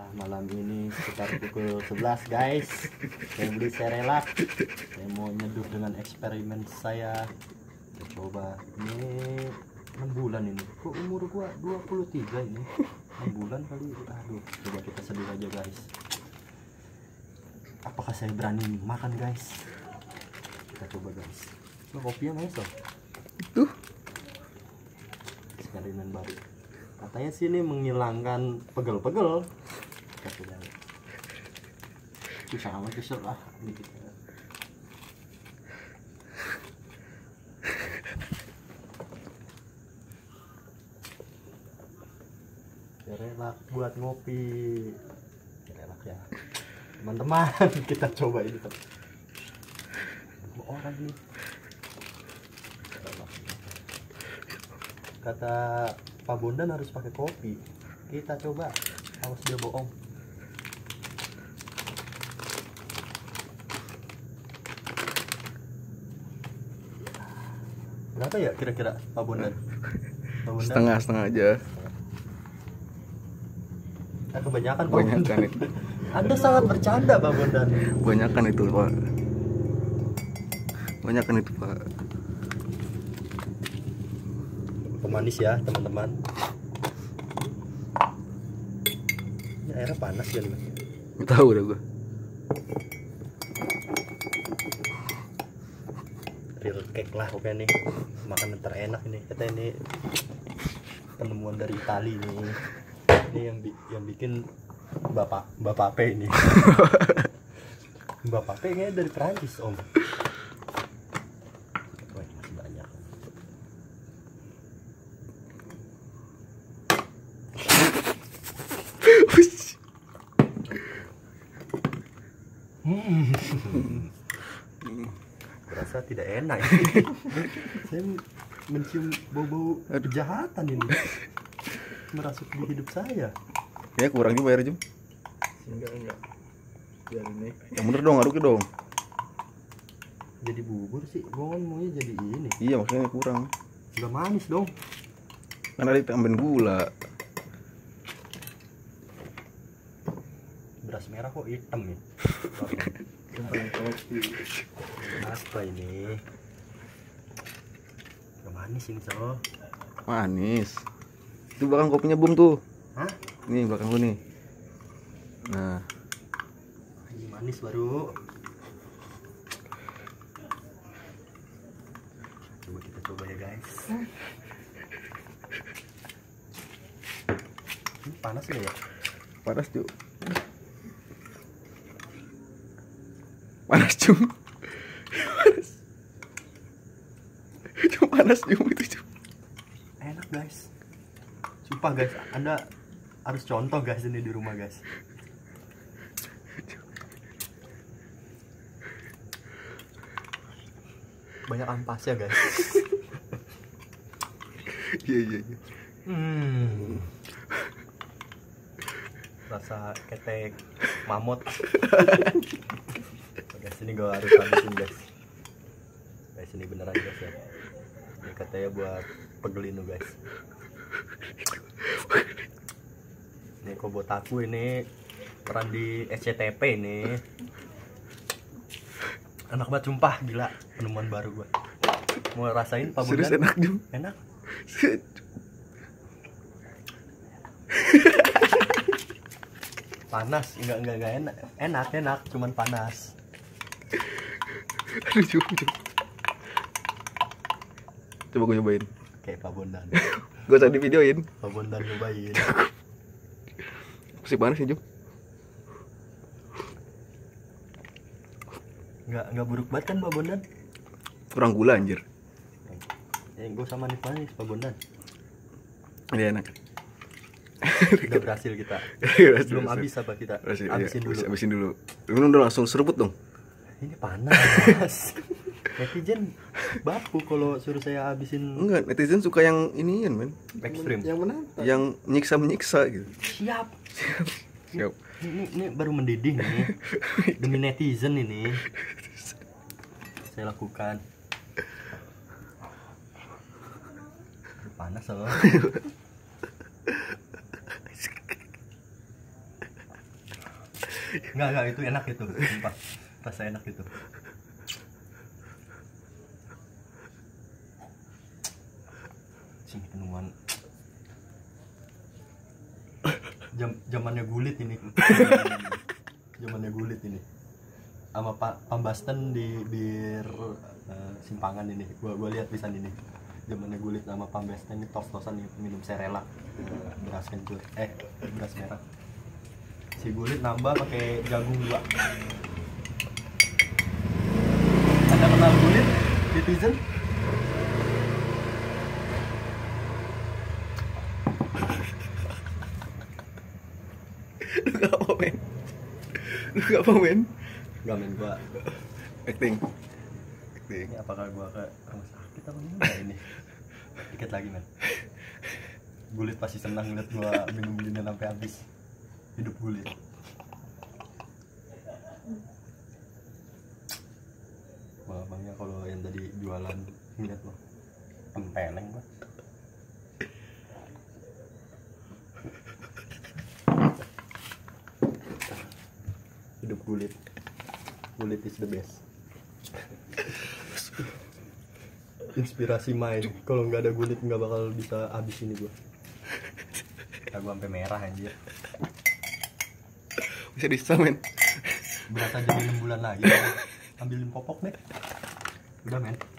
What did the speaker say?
malam ini sekitar pukul 11 guys. Saya beli serelak. Saya mau nyeduh dengan eksperimen saya. Kita coba. Ini 6 bulan ini. Kok umur gua 23 ini? 6 bulan kali. Aduh, coba kita seduh aja guys. Apakah saya berani makan guys? Kita coba guys. Lo kopinya nice loh. Tuh. Eksperimen baru. Katanya sih ini menghilangkan pegel-pegel. Kita coba. Susah amat kesel lah. Relak buat ngopi. Relak ya. Teman-teman, kita coba ini. Orang nih. Kata Pak Bondan harus pakai kopi. Kita coba. Awas dia bohong. Berapa ya kira-kira Pak Bondan? Pak Bondan? Setengah aja. Kebanyakan Pak Banyakan Bondan. itu. Anda sangat bercanda Pak Bondan. Banyakan itu Pak. Banyakan itu Pak. Pemanis ya teman-teman. Ini airnya panas ya nih. Nggak tahu dah gua. Real cake lah pokoknya nih. Makanan terenak ini. Kata ini penemuan dari Itali nih. Ini yang bikin Bapak P ini. Bapak P kayaknya dari Perancis om. Wah, masih banyak. Berasa tidak enak. Saya mencium bau-bau kejahatan ini. Merasuk di hidup saya. Ya kurang juga bayar Jum. Enggak. Biar ini. Yang bener dong, aduknya dong. Jadi bubur sih, gua kan maunya jadi ini. Iya maksudnya kurang. Udah manis dong. Kan ada tambahin gula. Beras merah kok hitam ya. Apa ini? Udah manis ini so. Manis. Itu belakang kopinya Bum tuh. Hah? Nih belakang lu nih. Nah, Ini manis baru. Coba kita coba ya guys. Ini panas nggak ya? panas Jum. Panas Jum. Panas. Panas Jum itu Jum. Enak guys. Sumpah guys, Anda harus contoh guys ini di rumah guys. Banyak ampasnya guys. Iya. Rasa ketek mamut. Guys ini gue harus habisin guys. Guys ini beneran guys ya. Ini katanya buat pegelin tuh guys. Ini Kobotaku ini peran di SCTP ini. Enak banget sumpah, gila, penemuan baru gua. Mau rasain Pak Bondan? Serius enak Jum. Enak. Panas, enggak enak. Enak, cuman panas. Aduh Jum. Coba gue nyobain. Kayak Pak Bondan. Gue tadi videoin. Pak Bondan nyobain. Masih panas ya Jum. Enggak buruk banget kan Pak Bondan? Kurang gula anjir. Gue sama manis Pak Bondan. Ini enak. Udah berhasil kita. Belum habis apa kita? Habisin dulu. Habisin dulu. Lu udah langsung seruput dong. Ini panas. Netizen baku kalau suruh saya habisin. Enggak, netizen suka yang inian men. Ekstrim. Yang menantang. Yang nyiksa gitu. Siap. Siap. Ini baru mendidih nih. Demi netizen ini. Saya lakukan. Panas loh. Enggak, itu enak itu, sumpah. Rasa enak itu. Sini penemuan. Zamannya gulit ini. Zamannya gulit ini. Sama Pak Pambasten di bir Simpangan ini. Gua lihat pisan ini. Zamannya gulit sama Pambasten ini tos-tosan minum serelak. Beras kencur. Beras merah. Si gulit nambah pakai jagung 2. Anda kenal gulit? Netizen? Lu gak apa men? Lu gak apa men? Gak men, gua Acting. ini apakah gua ke rumah sakit apa gimana ini? Dikit lagi men. Gulit pasti senang ngeliat gua minum gini sampai habis. Hidup gulit. Bangnya kalau yang tadi jualan ngeliat lo tempeleng gua. Hidup gulit. Gulit is the best. Inspirasi main. Kalau nggak ada gulit nggak bakal bisa habis ini gua. Gua sampai merah anjir. Bisa bisa men. Berasa jadi 6 bulan lagi. Ambilin popok deh. Udah men.